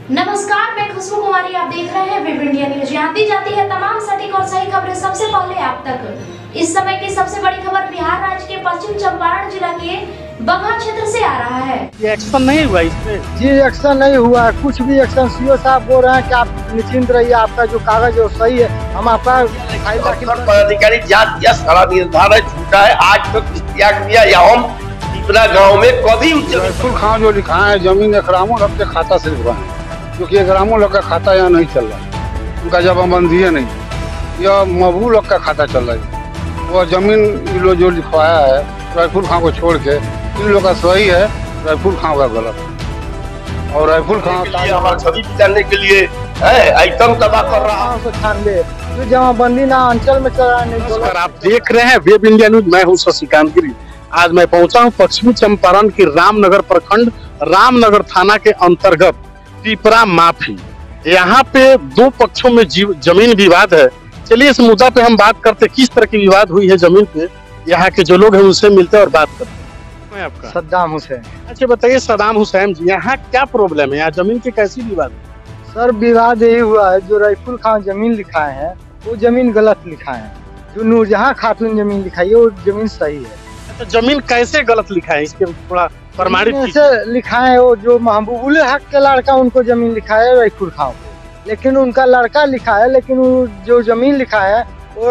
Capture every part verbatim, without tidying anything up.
नमस्कार, मैं खुशबू कुमारी, आप देख रहे हैं वेब इंडिया न्यूज। यहाँ दी जाती है तमाम सटीक और सही खबरें सबसे पहले आप तक। इस समय की सबसे बड़ी खबर बिहार राज्य के पश्चिम चंपारण जिला के बगहा क्षेत्र से आ रहा है। ये एक्शन नहीं हुआ इसमें? जी एक्शन नहीं हुआ है, कुछ भी एक्शन। सीओ साहब बोल रहे हैं कि आप निश्चिंत रहिए, आपका जो कागज है सही है। हम आपका पदाधिकारी जात या सारा निर्धारित झूठा है। आज तक त्याग दिया या हम इतना गाँव में कभी रईफुल खां जो लिखा है जमीन एकरामों हक के खाता से लिखवा है, क्योंकि एकरामों लोग का खाता यहाँ नहीं चल रहा है, उनका जमाबंदी है नहीं, यह मबू लोग का खाता चल रहा है। वह जमीन इन लोग जो लिखवाया है रईफुल खां को छोड़ के, इन लोग का सही है, रईफुल खां का गलत। और रईफुल खां हमारे छवि जानने के लिए आइटम तबाह कर रहा है। छानबे जो जमाबंदी ना अंचल में चल रहा है। नमस्कार, आप देख रहे हैं वेब इंडिया न्यूज। मैं हूं शशिकांत गिरी। आज मैं पहुंचा हूं पश्चिमी चंपारण की रामनगर प्रखंड रामनगर थाना के अंतर्गत पिपरा माफी। यहाँ पे दो पक्षों में जमीन विवाद है। चलिए इस मुद्दा पे हम बात करते, किस तरह की विवाद हुई है जमीन पे। यहाँ के जो लोग हैं उनसे मिलते हैं और बात करते हैं। मैं आपका सद्दाम हुसैन। अच्छा बताइए सद्दाम हुसैन जी, यहाँ क्या प्रॉब्लम है? यहाँ जमीन की कैसी विवाद है? सर विवाद यही हुआ है, जो रईफुल खां जमीन लिखाए हैं वो जमीन गलत लिखाए हैं। जो नूरजहां खातून जमीन लिखाई है वो जमीन सही है। तो जमीन कैसे गलत लिखा है, इसके थोड़ा प्रमाणित कैसे लिखा है? वो जो महबूबुल हक के लड़का उनको जमीन लिखा है रईफुल खां को, लेकिन उनका लड़का लिखा है, लेकिन वो जो जमीन लिखा है वो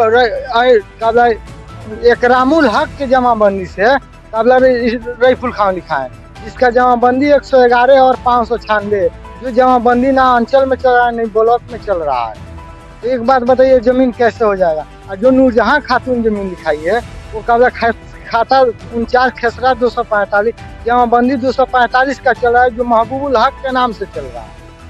एकरामुल हक के जमाबंदी से काबला रईफुल खां लिखा है, जिसका जमाबंदी एक सौ ग्यारह और पाँच सौ छियानवे जो जमाबंदी ना अंचल में चल रहा है नहीं ब्लॉक में चल रहा है। तो एक बात बताइए, जमीन कैसे हो जाएगा? और जो नूरजहां खातून जमीन लिखाई है वो काबला खाता उनचास खेसरा दो सौ पैंतालीस जमाबंदी दो सौ पैंतालीस का चल रहा है, जो महबूबुल हक के नाम से चल रहा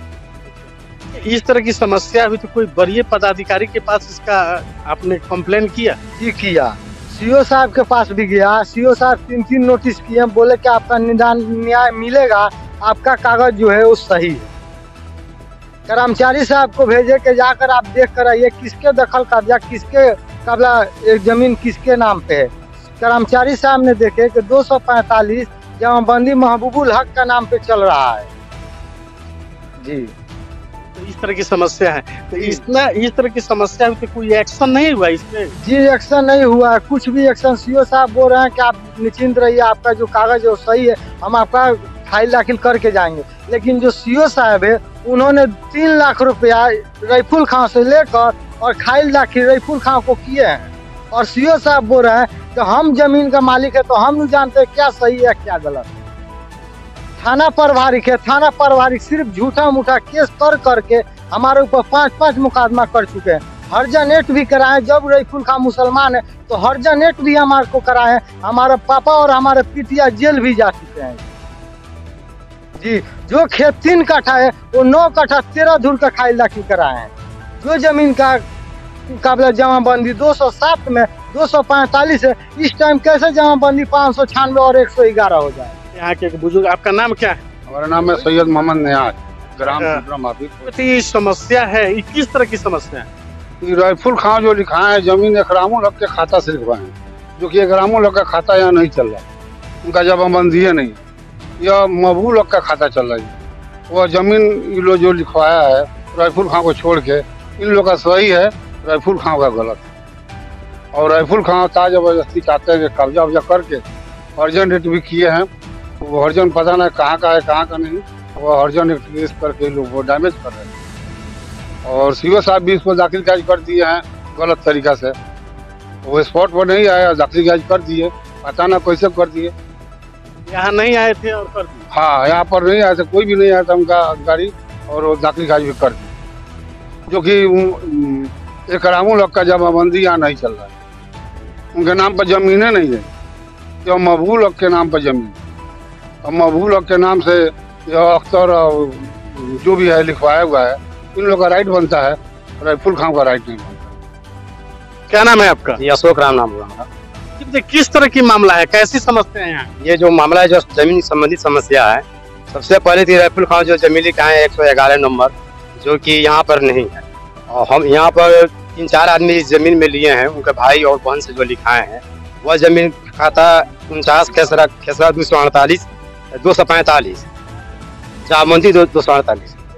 है। इस तरह की समस्या हुई तो कोई वरीय पदाधिकारी के पास इसका आपने कंप्लेन किया? जी किया, सीओ साहब के पास भी गया। सीओ साहब तीन तीन नोटिस किए, बोले कि आपका निदान न्याय मिलेगा, आपका कागज जो है वो सही है। कर्मचारी साहब को भेजे के जाकर आप देख कर आइए किसके दखल कब्जा, किसके कब्जा एक जमीन किसके नाम पे है। कर्मचारी साहब ने देखे कि दो सौ पैंतालीस जमाबंदी महबूबुल हक का नाम पे चल रहा है। जी तो इस तरह की समस्या है। तो इतना इस तरह की समस्या हुई तो कोई एक्शन नहीं हुआ इस पे? जी एक्शन नहीं हुआ है, कुछ भी एक्शन। सीओ साहब बोल रहे हैं कि आप निश्चिंत रहिए, आपका जो कागज है वो सही है, हम आपका फाइल दाखिल करके जाएंगे। लेकिन जो सीओ साहब है उन्होंने तीन लाख रुपया रईफुल खां से लेकर और फाइल दाखिल रईफुल खां को किए हैं। और सीओ साहब बोल रहे हैं कि हम जमीन का मालिक है तो हम नहीं जानते क्या सही है क्या गलत। थाना प्रभारिक है, थाना प्रभारिक सिर्फ झूठा मूठा केस कर करके हमारे ऊपर पांच पांच मुकदमा कर चुके हैं। हर्जानेट भी कराए, जब रईफुल खां मुसलमान है तो हर्जानेट भी हमारे को कराए। हमारे पापा और हमारे पितिया जेल भी जा चुके हैं। जी जो खेत तीन कट्ठा है वो नौ कट्ठा तेरह धूर का खाइल दाखिल कराए हैं। जो जमीन का काबिल जमाबंदी दो सौ सात में दो सौ पैंतालीस है, इस टाइम कैसे जमाबंदी पाँच सौ छियानवे और एक सौ ग्यारह हो जाए? यहाँ के बुजुर्ग, आपका नाम क्या है? हमारा नाम है सैयद मोहम्मद नियाज, ग्राम पिपरा माफी। ये समस्या है, ये किस तरह की समस्या है? रईफुल खां जो लिखा है जमीन एकरामों लोग के खाता से लिखवाए हैं, जो कि एकरामों लोग का खाता यहाँ नहीं चल रहा है, उनका जमाबंदी है नहीं, यह मबू लोग का खाता चल रहा है। वह जमीन इन लोग जो लिखवाया है रईफुल खां को छोड़ के, इन लोग का सही है, रईफुल खां का गलत। और रईफुल खां ता जबरदस्ती चाहते हैं कि कब्जा वब्जा करके हर्जन रेट भी किए हैं। वो हर्जन पता नहीं कहाँ का है कहाँ का नहीं, वो हर्जन रेट केस करके लोग वो डैमेज कर रहे हैं। और सीओ साहब भी इसको दाखिल काज कर दिए हैं गलत तरीका से। वो स्पॉट पर नहीं आया, दाखिल काज कर दिए, पता ना कैसे कर दिए। यहाँ नहीं आए थे और कर दिए? हाँ, यहाँ पर नहीं आया था, कोई भी नहीं आया था उनका अधिकारी, और वो दाखिल काज भी कर दिए। जो कि एकरामों लोग का जमाबंदी यहाँ नहीं चल रहा है, उनके नाम पर जमीनें नहीं है, जो मबू लोग के नाम पर जमीन। और मबू लोग के नाम से यह अख्तर जो भी है लिखवाया हुआ है, इन लोग का राइट बनता है, रईफुल खां का राइट नहीं बनता। क्या नाम है आपका? अशोक राम नाम हुआ। किस तरह की मामला है, कैसी समस्या है यहाँ? ये जो मामला है जो जमीन संबंधित समस्या है, सबसे पहले थी रईफुल खां जो जमीन लिखा है एक सौ ग्यारह नंबर, जो कि यहाँ पर नहीं है। और हम यहाँ पर तीन चार आदमी इस जमीन में लिए हैं, उनके भाई और बहन से जो लिखाए हैं। वह जमीन खाता उनचास खेसरा खेसरा दो सौ अड़तालीस दो सौ पैंतालीस जमाबंदी दो सौ अड़तालीस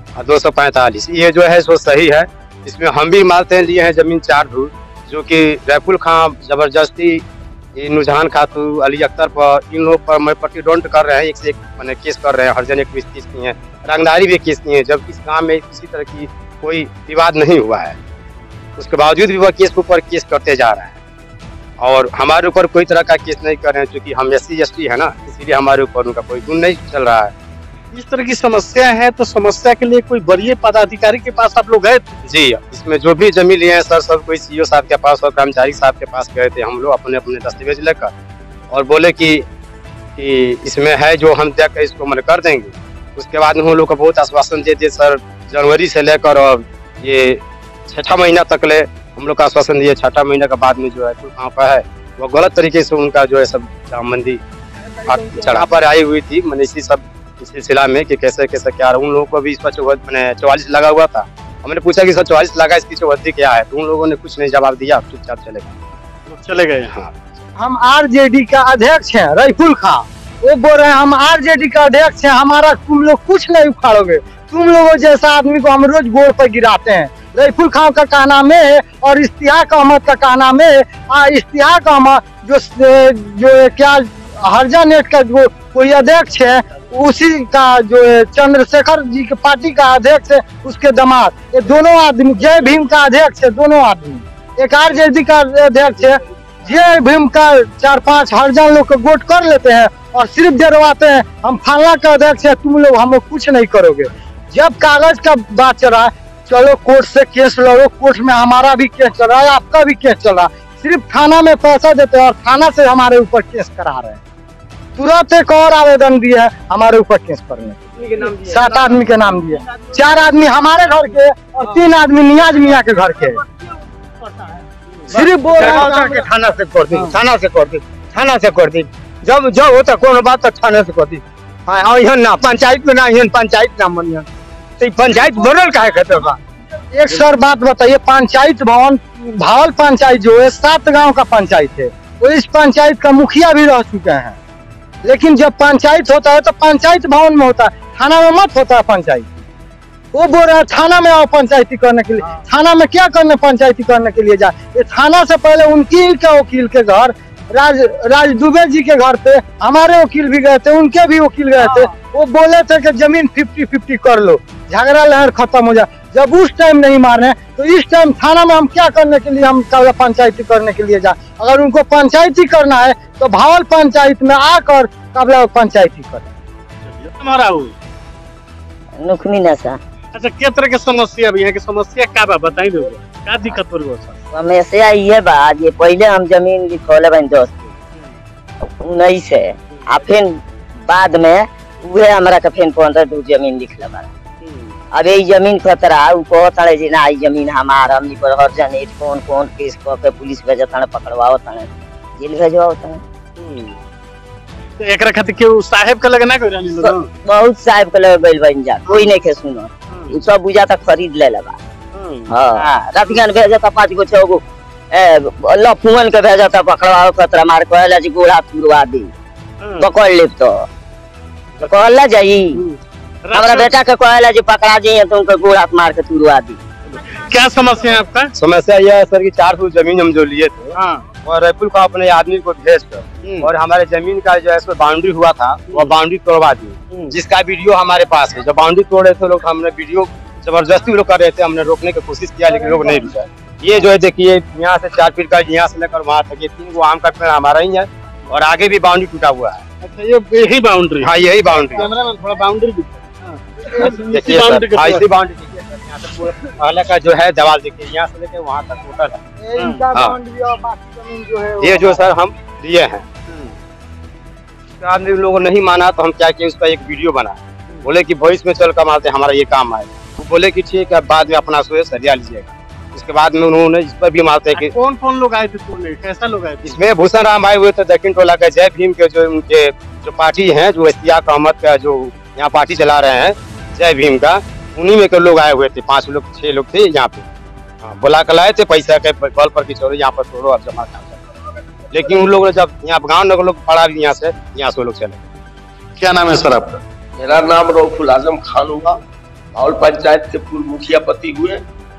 और दो सौ पैंतालीस ये जो है सो सही है। इसमें हम भी मानते हैं लिए हैं जमीन चार धूर, जो कि रैफुल खां जबरदस्ती नुजहान खातू अली अख्तर पर इन लोग पर मैं प्रतिद्वंद कर रहे हैं, एक से एक मैंने केस कर रहे हैं, हर जन एक भी केस किए हैं, रंगदारी भी केस किए हैं, जब इस गाँव में किसी तरह की कोई विवाद नहीं हुआ है। उसके बावजूद भी वह केस के ऊपर केस करते जा रहे हैं और हमारे ऊपर कोई तरह का केस नहीं कर रहे हैं, क्योंकि हम एस सी एस टी है ना, इसीलिए हमारे ऊपर उनका कोई गुण नहीं चल रहा है। इस तरह की समस्या है तो समस्या के लिए कोई वरीय पदाधिकारी के पास आप लोग गए थे? जी, इसमें जो भी जमीन लिए हैं सर, सब कोई सीईओ साहब के पास और कर्मचारी साहब के पास गए थे हम लोग अपने अपने दस्तावेज लेकर, और बोले कि कि इसमें है जो हम देख कर इसको मन कर देंगे। उसके बाद में हम लोग को बहुत आश्वासन दे दिए सर, जनवरी से लेकर और ये छठा महीना तक ले हम लोग का आश्वासन दिए। छठा महीना के बाद में जो है कहाँ पर है वो गलत तरीके से उनका जो है सब जामबंदी चढ़ा पर आई हुई थी, मैंने इसी सब सिलसिला में कि कैसे कैसे क्या उन लोगों को भी इस पर चौवालीस लगा हुआ था। हमने पूछा कि सर चौवालीस लगा, इसकी चौहत्ती क्या है, तो उन लोगों ने कुछ नहीं जवाब दिया, चुपचाप चले गए चले गए हाँ। हम आरजेडी का अध्यक्ष हैं रैफुल खां, वो बोल रहे हैं हम आरजेडी का अध्यक्ष हैं, हमारा तुम लोग कुछ नहीं उखाड़ोगे, तुम लोगों जैसा आदमी को हम रोज गोड़ पर गिराते हैं। रैफुल खां का कहना में और इश्तियाक अहमद का कहना में, इश्तियाक अहमद जो जो क्या हरजा नेट का जो कोई अध्यक्ष है, उसी का जो चंद्रशेखर जी के पार्टी का अध्यक्ष है, उसके दामाद, ये दोनों आदमी जय भीम का अध्यक्ष है, दोनों आदमी। एक आरजेडी का अध्यक्ष है, जय भीम का चार पांच हरजान लोग को वोट कर लेते हैं और सिर्फ डरवाते हैं हम फलना का अध्यक्ष है, तुम लोग हम लोग कुछ नहीं करोगे। जब कागज का बात चल रहा है, चलो कोर्ट से केस लड़ो, कोर्ट में हमारा भी केस चल रहा है, आपका भी केस चल रहा है, सिर्फ थाना में पैसा देते हैं और थाना से हमारे ऊपर केस करा रहे हैं। तुरंत एक और आवेदन दिया है हमारे ऊपर केस करने, सात आदमी के नाम दिए, चार आदमी हमारे घर के और तीन आदमी नियाज मियाँ के घर के। सिर्फ बोल रहे हैं थाना से कर दी, थाना से कर दी, थाना से कर दी, जब जब होता कोनो बात तो थाना से कर दी। हाँ यहाँ ना पंचायत में ना, यहाँ पंचायत ना मनिया, तो पंचायत बनल काहे कहते हो? एक सर बात बताइए, पंचायत भवन भावल पंचायत जो है सात गांव का पंचायत है, वो इस पंचायत का मुखिया भी रह चुके हैं, लेकिन जब पंचायत होता है तो पंचायत भवन में होता है, थाना में मत होता है पंचायत। वो बोल रहा है थाना में आओ पंचायती करने के लिए, थाना में क्या करने पंचायती करने के लिए जाए? ये थाना से पहले उनकी के वकील के घर, राज राज दुबे जी के घर पे हमारे वकील भी गए थे, उनके भी वकील गए थे, वो बोले थे कि जमीन फिफ्टी फिफ्टी कर लो, झगड़ा लहर खत्म हो जाए। जब उस टाइम नहीं माने तो इस टाइम थाना में हम क्या करने के लिए हम कल पंचायती करने के लिए जाए? अगर उनको पंचायती करना है तो भावल पंचायत में आकर कबला पंचायती करें। हमारा नुकमी नशा। अच्छा, क्या तरह के समस्या भी है कि समस्या क्या बा बताई दो, क्या दिक्कत हो रही है? समस्या ये बा, ये पहले हम जमीन लिखौले बन दोस्त उन्नीस है, आ फिर बाद में उहे हमरा के फिर पंद्रह दो जमीन लिखले बा। अब ये जमीन खतरा ऊपर तड़े जी ना, जमीन हमारा हमनी पर हर जन कौन कौन केस क के पुलिस भेजत है, पकड़वाओ है, जेल भेजवाओ है। तो एकरा खातिर के साहब के लगना कोई रानी लोग बहुत साहब के लगे गइल बन जा, कोई नहीं के सुनो, उ सब बुझा तक खरीद ले लगा। हां रातिगन भेजता पांच गो छह गो ए अल्लाह फुवन के भेजता पकड़वाओ खतरा मार कहला जी गोड़ा तुरवा दी, पकड़ ले तो कहला जाई हमारा बेटा के कहला जी पकड़ा जाइए तो उनका गोड़ा मार के तुरवा दी। क्या समस्या है आपका? समस्या यह है सर कि चार फुट जमीन हम जो लिए थे हाँ। और रैफुल को अपने आदमी को भेज कर और हमारे जमीन का जो है बाउंड्री हुआ था वो बाउंड्री तोड़वा दी, जिसका वीडियो हमारे पास है। जब बाउंड्री तोड़ रहे थे लोग, हमने वीडियो जबरदस्ती लोग कर रहे थे, हमने रोकने की कोशिश किया लेकिन लोग नहीं रुका। ये जो है देखिए यहाँ से चार फीट का, यहाँ से लेकर वहाँ तक ये तीन गो आम का पेड़ हमारा ही है और आगे भी बाउंड्री टूटा हुआ है। अच्छा, ये यही बाउंड्री? हाँ यही बाउंड्री। कैमरा में थोड़ा बाउंड्री देखिए सर, हाँ इसी बाउंड्री देखिए सर, यहाँ से पूरा पहले का जो है दीवार देखिए, यहाँ से लेकर वहाँ तक टोटल है। इनका बाउंड्री और बाकी जमीन जो है ये जो सर हम लिए हैं, आदमी लोगों ने नहीं माना तो हम क्या किए, उसका एक वीडियो बना, बोले कि भविष्य में चल कमाते हमारा ये काम आएगा। वो बोले कि ठीक है बाद में अपना सोए सरिया लीजिएगा। उसके बाद में उन्होंने इस पर भी मारते कि कौन कौन लोग आए थे तोड़ने, कैसा लोग आए थे? इसमें भूषण राम आए हुए थे, दक्षिण टोला के जय भीम के जो उनके जो पार्टी है, जो इश्तियाक अहमद का जो यहाँ पार्टी चला रहे हैं जय भीम का, उन्हीं में के लोग आए हुए थे, पांच लोग छह लोग थे यहाँ पे। हाँ, बुला कर लाए थे पैसा के बल पर कि चलो यहाँ पर तोड़ो अब जमा कर, लेकिन उन लोगों ने जब यहाँ गाँव नगर लोग पड़ा भी यहाँ से यहाँ से लोग चले। क्या नाम है सर आपका? मेरा नाम रऊफुल आजम खान हुआ। भावल पंचायत के पूर्व मुखिया पति हुए।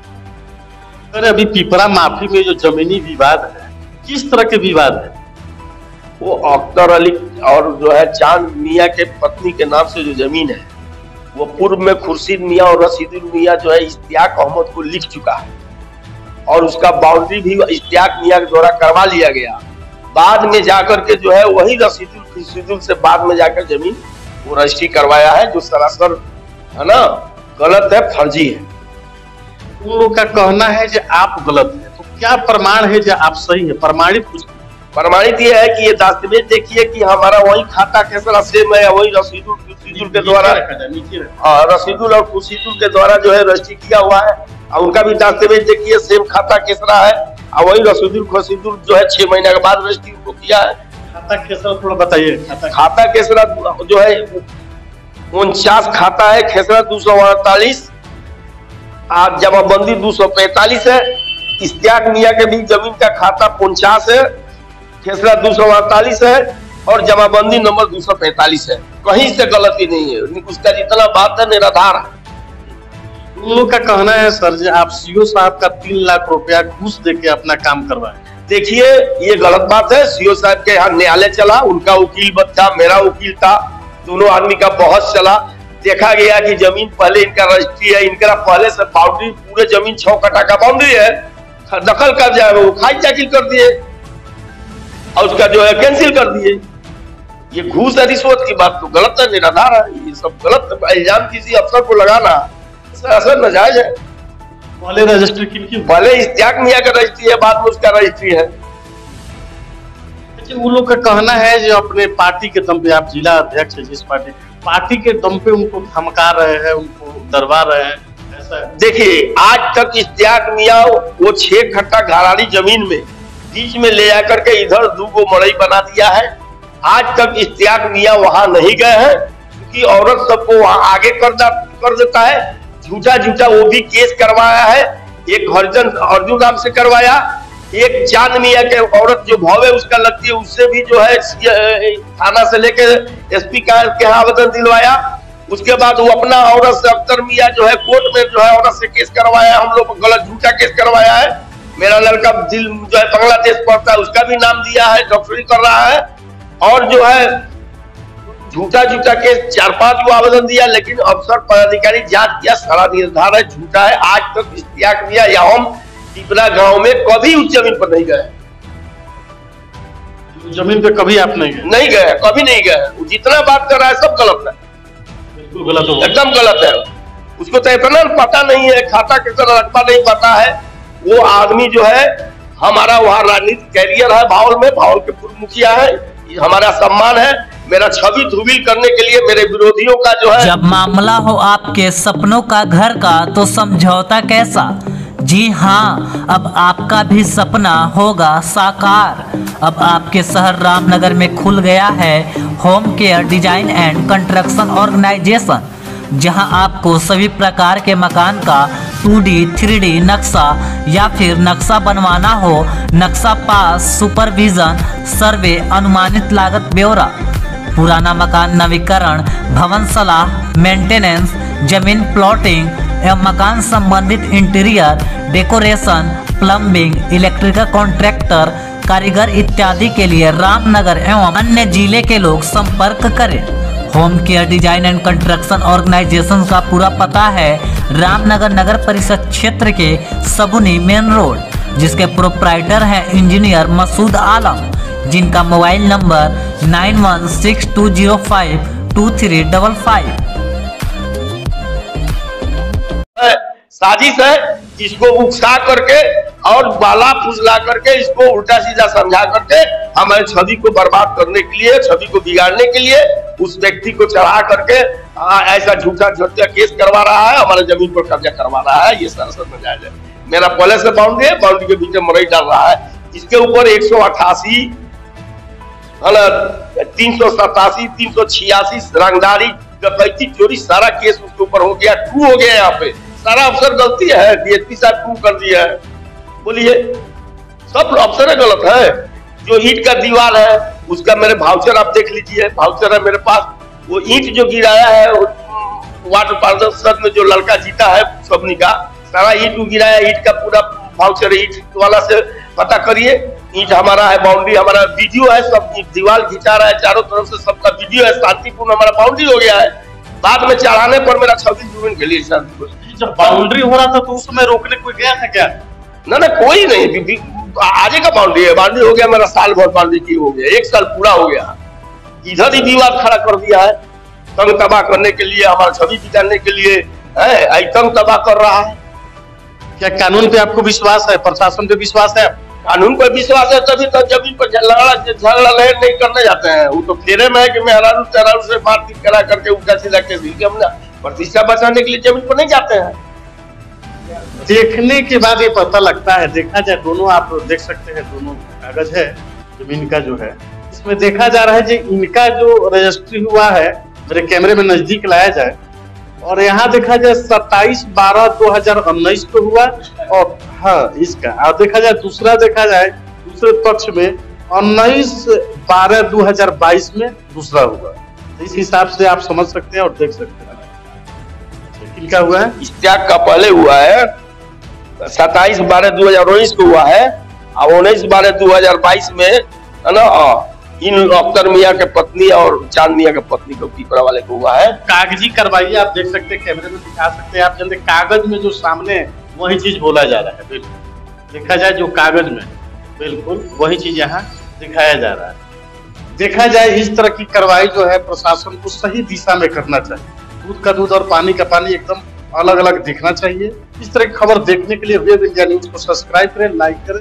अरे अभी पिपरा माफी में जो जमीनी विवाद है, किस तरह के विवाद है? वो अख्तर अली और जो है चांद मियाँ के पत्नी के नाम से जो जमीन है, वो पूर्व में खुर्शीद मियाँ और रशीदुल मियाँ जो है इश्तियाक अहमद को लिख चुका है और उसका बाउंड्री भी इश्तियाक मियाँ के द्वारा करवा लिया गया। बाद में जाकर के जो है वही रशीदुल खुर्शीदुल से बाद में जाकर जमीन वो रजिस्ट्री करवाया है, जो सरासर है ना गलत है, फर्जी है। उन लोग का कहना है कि आप गलत है, तो क्या प्रमाण है जो आप सही है? प्रमाणित कुछ प्रमाणित ये है कि ये दस्तावेज देखिए कि हमारा वही खाता कैसा सेम है, वही रशीदुल खुर्शीदुल के द्वारा रशीदुल और खुर्शीदुल के द्वारा जो है रजिस्ट्री किया हुआ है और उनका भी दस्तावेज देखिए सेम खाता केसरा है और वही रशीदुल खुर्शीदुल जो है छह महीने के बाद रजिस्ट्री को किया है। खाता केसरा थोड़ा बताइए। खाता खाता केसरा जो है उनचास खाता है, खेसरा दो सौ अड़तालीस, आज जमाबंदी दो सौ पैंतालीस है। इश्तियाक मियाँ के भी जमीन का खाता उनचास है, खेसरा दो सौ अड़तालीस है और जमाबंदी नंबर दो सौ पैंतालीस है। कहीं से गलती नहीं है, उसका जितना बात है निराधार है। उन लोग का कहना है सर जी आप सीओ साहब का तीन लाख रुपया घूस देके अपना काम करवाए। देखिए ये गलत बात है। सीओ साहब के यहाँ न्यायालय चला, उनका वकील था, मेरा वकील था, दोनों आदमी का बहस चला। देखा गया कि जमीन पहले इनका रजिस्ट्री है, इनका पहले से बाउंड्री पूरे जमीन छह कट्ठा का बाउंड्री है, दखल कर जाए वो खाई चाकी कर दिए और उसका जो है कैंसिल कर दिए। ये घूस है, रिश्वत की बात तो गलत है, निराधार है। ये सब गलत इल्जाम किसी अफसर को लगाना असर नाजायज है। पहले रजिस्ट्री की पहले इश्तियाक मियाँ का रजिस्ट्री है, बाद में उसका रजिस्ट्री है। अच्छा वो लोग का कहना है जो अपने पार्टी के दम पे, आप जिला अध्यक्ष है जिस पार्टी पार्टी के दम पे उनको धमका रहे हैं, उनको डरवा रहे हैं, ऐसा देखिए आज तक इश्तियाक मियाँ वो छह खट्टा घराड़ी जमीन में बीच में ले जाकर के इधर दो गो मड़ई बना दिया है। आज तक इश्तियाक मियाँ वहां नहीं गए हैं क्योंकि औरत सबको वहां आगे कर, कर देता है। झूठा झूठा वो भी केस करवाया है, एक हरजन अर्जुन नाम से करवाया, एक चांद मियाँ के औरत जो भाव है उसका लगती है उससे भी जो है थाना से लेके एसपी के यहाँ आवेदन दिलवाया। उसके बाद वो अपना औरत से अख्तर मियाँ जो है कोर्ट में जो है औरत से केस करवाया, हम लोग गलत झूठा केस करवाया है। मेरा लड़का दिल जो है बांग्लादेश पढ़ता है उसका भी नाम दिया है, डॉक्टरी कर रहा है और जो है झूठा झूठा केस चार पांच को आवेदन दिया, लेकिन अफसर पदाधिकारी जांच किया, सारा निर्धार है, झूठा है। आज तक इश्तियाक मियाँ या हम पिपरा गांव में कभी उस जमीन पर नहीं गए, जमीन पे कभी आप नहीं गए? नहीं गए, कभी नहीं गए। वो जितना बात कर रहा है सब गलत है, बिल्कुल गलत हो, एकदम गलत है। उसको तो इतना पता नहीं है, खाता कितना रकबा नहीं पता है। वो आदमी जो है हमारा वहाँ राजनीतिक कैरियर है, भावल में, भावल के पूर्व मुखिया है, हमारा सम्मान है। मेरा छवि धूमिल करने के लिए मेरे विरोधियों का जो है। जब मामला हो आपके सपनों का घर का तो समझौता कैसा? जी हाँ, अब आपका भी सपना होगा साकार। अब आपके शहर रामनगर में खुल गया है home care design and construction organisation, जहां आपको सभी प्रकार के मकान का टू डी, थ्री डी नक्शा या फिर नक्शा बनवाना हो, नक्शा पास, सुपरविजन, सर्वे, अनुमानित लागत ब्यौरा, पुराना मकान नवीकरण, भवन सलाह, मेंटेनेंस, जमीन प्लॉटिंग एवं मकान संबंधित interior decoration, plumbing, electrical contractor, कारीगर इत्यादि के लिए रामनगर एवं अन्य जिले के लोग संपर्क करें। Home care design and construction organisation का पूरा पता है रामनगर नगर परिषद क्षेत्र के सगुनी मेन रोड, जिसके प्रोप्राइटर हैं इंजीनियर मसूद आलम, जिनका mobile number nine one six two zero five two three double five. साजिश है, इसको उकसा करके और बाला फुसला करके इसको उल्टा सीधा समझा करके हमारे छवि को बर्बाद करने के लिए, छवि को बिगाड़ने के लिए उस व्यक्ति को चढ़ा करके आ, ऐसा झूठा झूठा केस करवा रहा है, हमारे जमीन पर कब्जा करवा रहा है। ये सरासर नाजायज है। मेरा पहले से बाउंड्री है, बाउंड्री के बीच में मरई डाल रहा है। इसके ऊपर एक सौ अट्ठासी तीन सौ सतासी तीन सौ छियासी रंगदारी, डकैती, चोरी, सारा केस उसके ऊपर हो गया, ट्रू हो गया। यहाँ पे सारा अफसर गलती है, डीएसपी साहब ट्रू कर दिया है। बोलिए सब अफसर गलत है। जो ईंट का दीवार है उसका मेरे भाउचर आप देख लीजिए, भाउचर है मेरे पास। वो ईंट जो गिराया है वार्ड पार्षद में जो लड़का जीता है सबनी का सारा ईट गिराया, ईट का पूरा फाउचर ईट वाला से पता करिए। ईट हमारा है, बाउंड्री हमारा, वीडियो है, सब दीवार खिंचा रहा है चारों तरफ से, सबका वीडियो है, शांतिपूर्ण हमारा बाउंड्री हो गया है। बाद में चढ़ाने पर मेरा छब्बीस जून के लिए जब बाउंड्री हो रहा था तो उस समय रोकने कोई गया था क्या? ना ना कोई नहीं, आगे का बाउंड्री है, बाउंड्री हो गया मेरा, साल भर बाउंड्री की हो गया, एक साल पूरा हो गया। इधर ही विवाद खड़ा कर दिया है, तंग तबाह करने के लिए, हमारा छवि बिगाड़ने के लिए है, तंग तबाह कर रहा है। क्या कानून पे आपको विश्वास है, प्रशासन पे विश्वास है? कानून पर विश्वास है तभी तो जमीन पर झगड़ा झगड़ा नहीं करने जाते हैं। वो तो फेरे में है कि मैं हरारू चरारू से मारपीट करा करके उल्टा सीधा केस के हम प्रतिष्ठा बचाने के लिए जमीन पर नहीं जाते हैं। देखने के बाद ये पता लगता है, देखा जाए दोनों आप देख सकते हैं, दोनों कागज है जमीन का जो है, इसमें देखा जा रहा है कि इनका जो रजिस्ट्री हुआ है, मेरे कैमरे में नजदीक लाया जाए, और यहाँ देखा जाए सत्ताईस बारह दो हजार उन्नीस को हुआ, और हाँ इसका और देखा जाए दूसरा देखा जाए दूसरे पक्ष में उन्नीस बारह दो हजार बाईस में दूसरा हुआ। इस हिसाब से आप समझ सकते हैं और देख सकते हैं किनका हुआ है। इश्तियाक का पहले हुआ है, सत्ताईस बारह दो हजार उन्नीस को हुआ है, और उन्नीस बारह दो हजार बाईस में है ना इन अख्तर मियाँ के पत्नी और चांद मियाँ के पत्नी को पीपरा वाले को हुआ है। कागजी कार्रवाई आप देख सकते हैं, कैमरे में दिखा सकते हैं आप, जल्दी कागज में जो सामने वही चीज बोला जा रहा है। बिल्कुल देखा जाए जो कागज में बिल्कुल वही चीज यहाँ दिखाया जा रहा है। देखा जाए इस तरह की कार्रवाई जो है प्रशासन को सही दिशा में करना चाहिए। दूध का दूध और पानी का पानी एकदम अलग अलग दिखना चाहिए। इस तरह की खबर देखने के लिए वेब इंडिया न्यूज को सब्सक्राइब करें, लाइक करें।